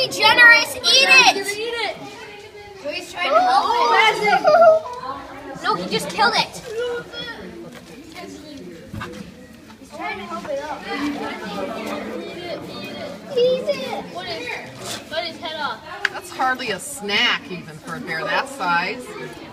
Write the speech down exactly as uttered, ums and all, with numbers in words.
Be generous. Eat it. Eat it. He's trying to help Oh, it. No, he just killed it. He's trying to help it up. Eat it. Eat it. Eat it. What is? Bite his head off. That's hardly a snack even for a bear that size.